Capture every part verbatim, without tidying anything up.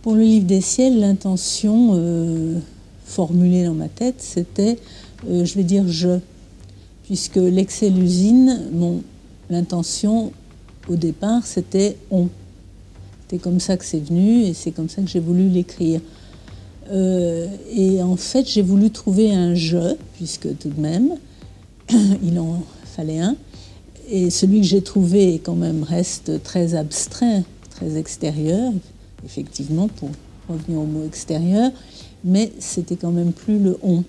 Pour le livre des ciels, l'intention euh, formulée dans ma tête, c'était, euh, je vais dire je, puisque l'excelluzine, bon, l'intention au départ, c'était on. C'est comme ça que c'est venu et c'est comme ça que j'ai voulu l'écrire. Euh, et en fait, j'ai voulu trouver un je, puisque tout de même, il en fallait un. Et celui que j'ai trouvé, quand même, reste très abstrait, très extérieur, effectivement, pour revenir au mot extérieur, mais c'était quand même plus le on.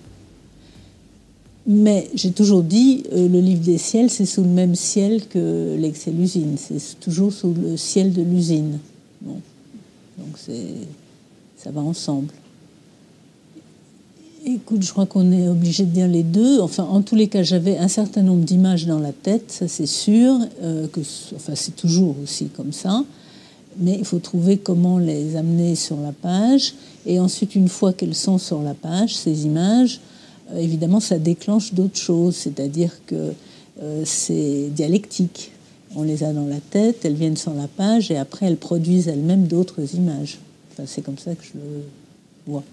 Mais j'ai toujours dit, euh, le livre des ciels, c'est sous le même ciel que l'excelluzine, c'est toujours sous le ciel de l'usine. Bon. Donc ça va ensemble. Écoute, je crois qu'on est obligé de dire les deux. Enfin, en tous les cas, j'avais un certain nombre d'images dans la tête, ça c'est sûr. Euh, que, enfin, c'est toujours aussi comme ça. Mais il faut trouver comment les amener sur la page. Et ensuite, une fois qu'elles sont sur la page, ces images, euh, évidemment, ça déclenche d'autres choses. C'est-à-dire que euh, c'est dialectique. On les a dans la tête, elles viennent sur la page, et après, elles produisent elles-mêmes d'autres images. Enfin, c'est comme ça que je le vois.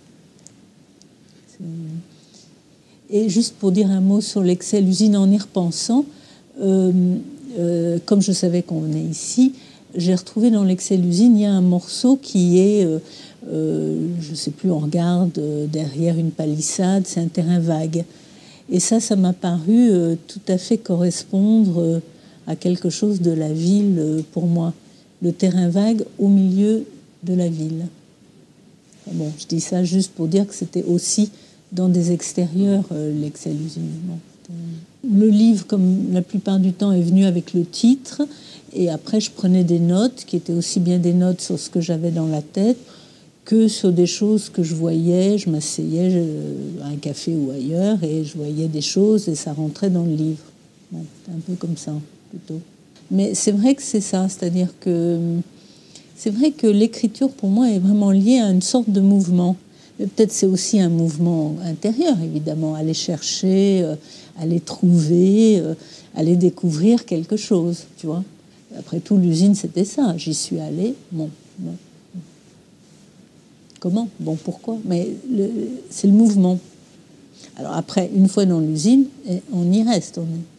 Et juste pour dire un mot sur l'excelluzine, en y repensant, euh, euh, comme je savais qu'on venait ici, j'ai retrouvé dans l'excelluzine, il y a un morceau qui est, euh, euh, je ne sais plus, on regarde euh, derrière une palissade, c'est un terrain vague. Et ça, ça m'a paru euh, tout à fait correspondre euh, à quelque chose de la ville euh, pour moi. Le terrain vague au milieu de la ville. Bon, je dis ça juste pour dire que c'était aussi dans des extérieurs, euh, l'excelluzine. Le livre, comme la plupart du temps, est venu avec le titre. Et après, je prenais des notes, qui étaient aussi bien des notes sur ce que j'avais dans la tête que sur des choses que je voyais. Je m'asseyais à un café ou ailleurs et je voyais des choses et ça rentrait dans le livre. Bon, c'est un peu comme ça, plutôt. Mais c'est vrai que c'est ça, c'est-à-dire que c'est vrai que l'écriture, pour moi, est vraiment liée à une sorte de mouvement. Mais peut-être c'est aussi un mouvement intérieur, évidemment, aller chercher, euh, aller trouver, euh, aller découvrir quelque chose, tu vois. Après tout, l'usine, c'était ça. J'y suis allée, bon, bon. Comment? Bon, pourquoi? Mais le, c'est le mouvement. Alors après, une fois dans l'usine, on y reste, on est...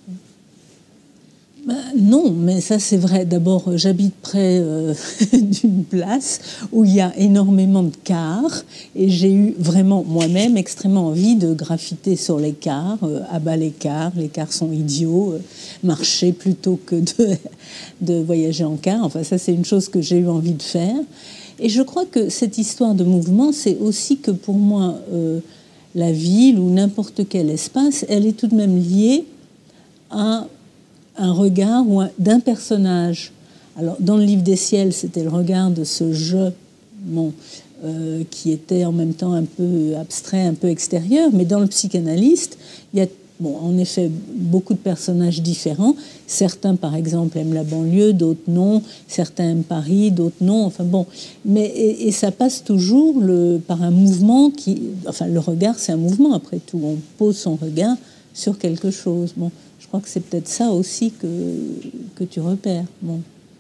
Ben, non, mais ça c'est vrai. D'abord, j'habite près euh, d'une place où il y a énormément de cars et j'ai eu vraiment moi-même extrêmement envie de graffiter sur les cars, euh, abat les cars, les cars sont idiots, euh, marcher plutôt que de, de voyager en car. Enfin, ça c'est une chose que j'ai eu envie de faire. Et je crois que cette histoire de mouvement, c'est aussi que pour moi, euh, la ville ou n'importe quel espace, elle est tout de même liée à un regard ou un, d'un personnage. Alors, dans le livre des ciels, c'était le regard de ce je, bon, euh, qui était en même temps un peu abstrait, un peu extérieur. Mais dans le psychanalyste, il y a, bon, en effet, beaucoup de personnages différents. Certains, par exemple, aiment la banlieue, d'autres non. Certains aiment Paris, d'autres non. Enfin bon, mais et, et ça passe toujours le, par un mouvement qui, enfin, le regard, c'est un mouvement après tout. On pose son regard sur quelque chose. Bon. Je crois que c'est peut-être ça aussi que, que tu repères. Bon.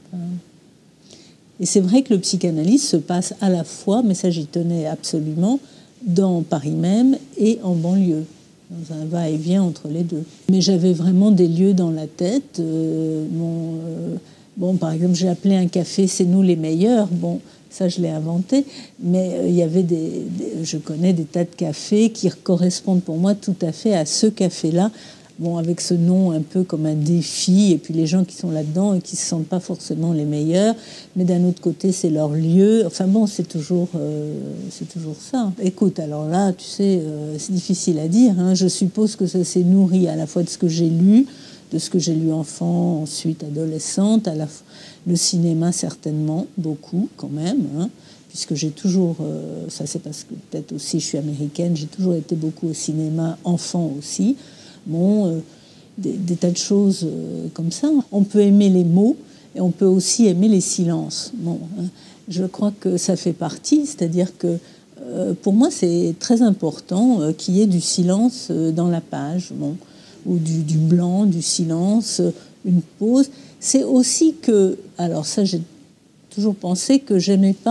Et c'est vrai que le psychanalyse se passe à la fois, mais ça j'y tenais absolument, dans Paris même et en banlieue, dans un va-et-vient entre les deux. Mais j'avais vraiment des lieux dans la tête. Euh, bon, euh, bon, par exemple, j'ai appelé un café « C'est nous les meilleurs ». Bon, ça je l'ai inventé, mais euh, il y avait des, des... Je connais des tas de cafés qui correspondent pour moi tout à fait à ce café-là. Bon, avec ce nom un peu comme un défi, et puis les gens qui sont là-dedans et qui ne se sentent pas forcément les meilleurs, mais d'un autre côté, c'est leur lieu. Enfin bon, c'est toujours, euh, c'est toujours ça. Écoute, alors là, tu sais, euh, c'est difficile à dire. Hein. Je suppose que ça s'est nourri à la fois de ce que j'ai lu, de ce que j'ai lu enfant, ensuite adolescente, à la f... le cinéma certainement, beaucoup quand même, hein, puisque j'ai toujours, euh, ça c'est parce que peut-être aussi je suis américaine, j'ai toujours été beaucoup au cinéma, enfant aussi. Bon, euh, des, des tas de choses euh, comme ça. On peut aimer les mots et on peut aussi aimer les silences. Bon, hein, je crois que ça fait partie, c'est-à-dire que euh, pour moi c'est très important euh, qu'il y ait du silence euh, dans la page, bon, ou du, du blanc, du silence, euh, une pause. C'est aussi que, alors ça j'ai toujours pensé que j'aimais pas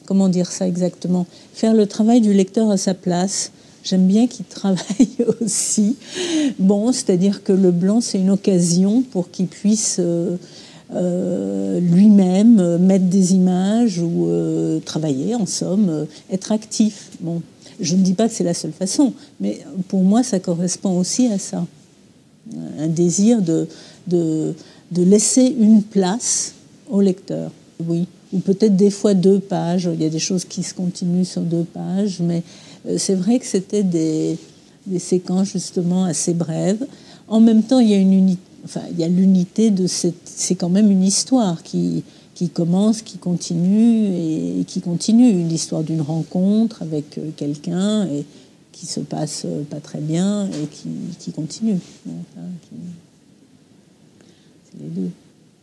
comment dire ça exactement, faire le travail du lecteur à sa place. J'aime bien qu'il travaille aussi. Bon, c'est-à-dire que le blanc, c'est une occasion pour qu'il puisse euh, euh, lui-même euh, mettre des images ou euh, travailler, en somme, euh, être actif. Bon, je ne dis pas que c'est la seule façon, mais pour moi, ça correspond aussi à ça. Un désir de, de, de laisser une place au lecteur, oui. Ou peut-être des fois deux pages. Il y a des choses qui se continuent sur deux pages, mais c'est vrai que c'était des, des séquences justement assez brèves. En même temps, il y a une unité, enfin, il y a l'unité de cette. C'est quand même une histoire qui, qui commence, qui continue et qui continue. Une histoire d'une rencontre avec quelqu'un et qui se passe pas très bien et qui, qui continue. Enfin, qui... C'est les deux.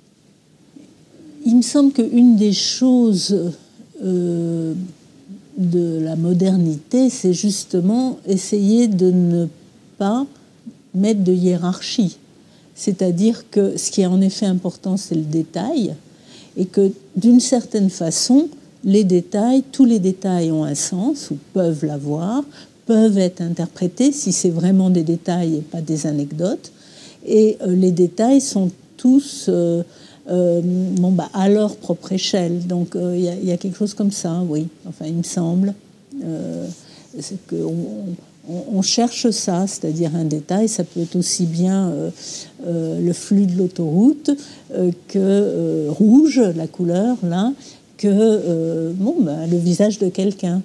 Il me semble qu'une des choses euh, de la modernité, c'est justement essayer de ne pas mettre de hiérarchie. C'est-à-dire que ce qui est en effet important, c'est le détail, et que d'une certaine façon, les détails, tous les détails ont un sens, ou peuvent l'avoir, peuvent être interprétés si c'est vraiment des détails et pas des anecdotes, et euh, les détails sont tous... Euh, Euh, bon, bah, à leur propre échelle. Donc il euh, y, y a quelque chose comme ça, oui. Enfin, il me semble. Euh, c'est que on, on, on cherche ça, c'est-à-dire un détail. Ça peut être aussi bien euh, euh, le flux de l'autoroute euh, que euh, rouge, la couleur, là, que euh, bon, bah, le visage de quelqu'un.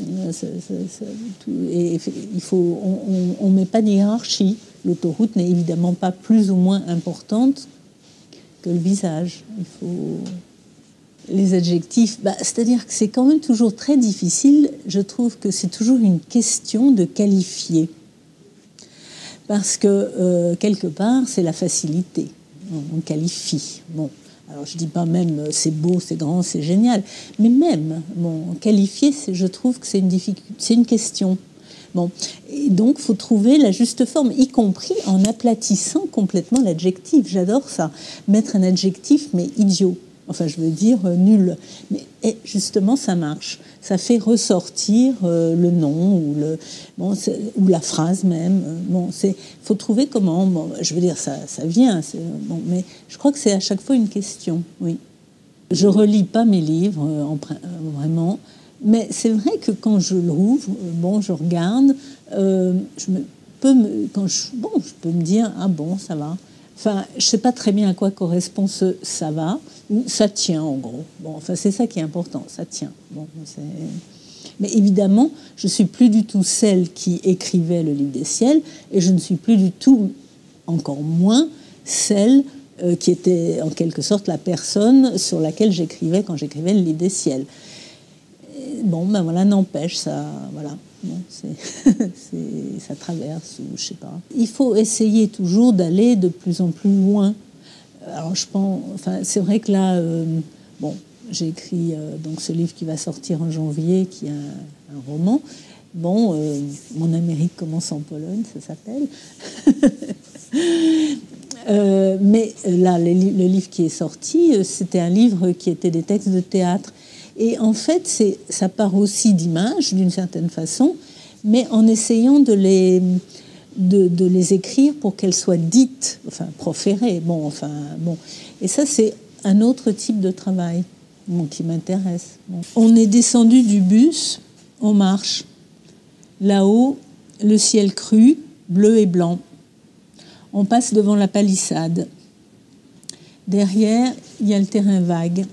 Et il faut, on ne met pas de hiérarchie. L'autoroute n'est évidemment pas plus ou moins importante que le visage. Il faut... Les adjectifs, bah, c'est-à-dire que c'est quand même toujours très difficile. Je trouve que c'est toujours une question de qualifier. Parce que, euh, quelque part, c'est la facilité. On, on qualifie. Bon, alors je dis pas même c'est beau, c'est grand, c'est génial. Mais même, bon, qualifier, je trouve que c'est une difficulté, c'est une question. Bon, et donc, il faut trouver la juste forme, y compris en aplatissant complètement l'adjectif. J'adore ça. Mettre un adjectif, mais idiot. Enfin, je veux dire euh, nul. Mais et justement, ça marche. Ça fait ressortir euh, le nom ou, le, bon, ou la phrase même. Bon, il faut trouver comment. Bon, je veux dire, ça, ça vient. Bon, mais je crois que c'est à chaque fois une question, oui. Je ne relis pas mes livres, euh, en, euh, vraiment. Mais c'est vrai que quand je l'ouvre, bon, je regarde, euh, je me, peux me, quand je, bon, je peux me dire, ah bon, ça va. Enfin, je ne sais pas très bien à quoi correspond ce « ça va » ou « ça tient » en gros. Bon, enfin, c'est ça qui est important, ça tient. Bon, c'est... Mais évidemment, je ne suis plus du tout celle qui écrivait le livre des ciels et je ne suis plus du tout, encore moins, celle euh, qui était en quelque sorte la personne sur laquelle j'écrivais quand j'écrivais le livre des ciels. Bon, ben voilà, n'empêche, ça, voilà, bon, c'est, c'est, ça traverse, ou je sais pas. Il faut essayer toujours d'aller de plus en plus loin. Alors, je pense, enfin, c'est vrai que là, euh, bon, j'ai écrit euh, donc ce livre qui va sortir en janvier, qui est un, un roman. Bon, euh, Mon Amérique commence en Pologne, ça s'appelle. euh, mais là, le, le livre qui est sorti, c'était un livre qui était des textes de théâtre. Et en fait, c'est, ça part aussi d'images, d'une certaine façon, mais en essayant de les, de, de les écrire pour qu'elles soient dites, enfin, proférées. Bon, enfin, bon. Et ça, c'est un autre type de travail bon, qui m'intéresse. Bon. On est descendu du bus, on marche. Là-haut, le ciel cru, bleu et blanc. On passe devant la palissade. Derrière, il y a le terrain vague.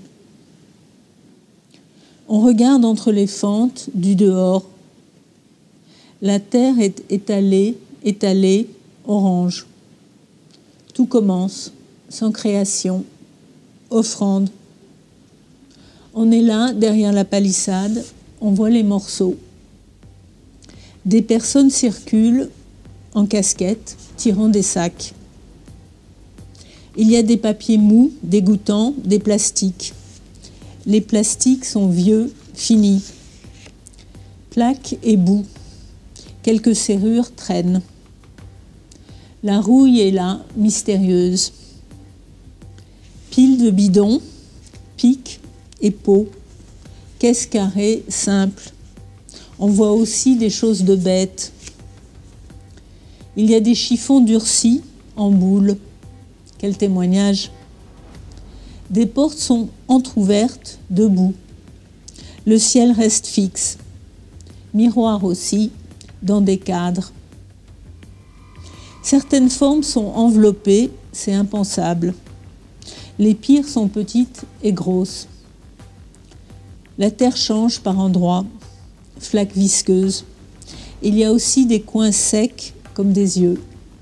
On regarde entre les fentes du dehors. La terre est étalée, étalée, orange. Tout commence, sans création, offrande. On est là, derrière la palissade, on voit les morceaux. Des personnes circulent en casquette, tirant des sacs. Il y a des papiers mous, dégoûtants, des plastiques. Les plastiques sont vieux, finis. Plaques et boue. Quelques serrures traînent. La rouille est là, mystérieuse. Piles de bidons, pics et pots. caisse carrée simple. On voit aussi des choses de bêtes. Il y a des chiffons durcis en boule. Quel témoignage! Des portes sont entr'ouvertes, debout. Le ciel reste fixe. Miroir aussi, dans des cadres. Certaines formes sont enveloppées, c'est impensable. Les pires sont petites et grosses. La terre change par endroits, flaques visqueuses. Il y a aussi des coins secs comme des yeux.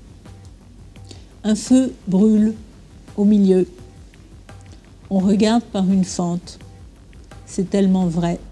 Un feu brûle au milieu. On regarde par une fente. C'est tellement vrai.